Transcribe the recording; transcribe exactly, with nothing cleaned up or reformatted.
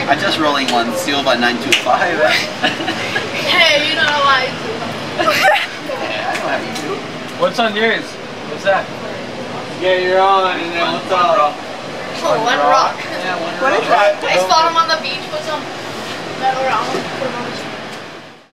I just rolling one seal by nine two five. Hey, you know how I do. Yeah, I know how you do. What's on yours? What's that? Yeah, you're on. And then One, what's one up? rock. Oh, one rock. Yeah, one What rock. is that? I just found him on the beach with some metal around him.